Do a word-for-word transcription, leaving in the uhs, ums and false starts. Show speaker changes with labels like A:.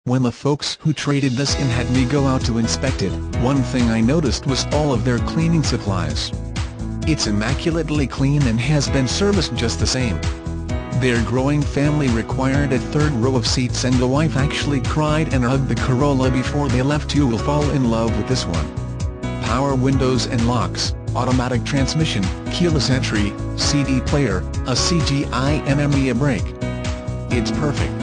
A: When the folks who traded this in had me go out to inspect it, one thing I noticed was all of their cleaning supplies. It's immaculately clean and has been serviced just the same. Their growing family required a third row of seats, and the wife actually cried and hugged the Corolla before they left. You will fall in love with this one. Power windows and locks, automatic transmission, keyless entry, C D player, a Cgimme brake. It's perfect.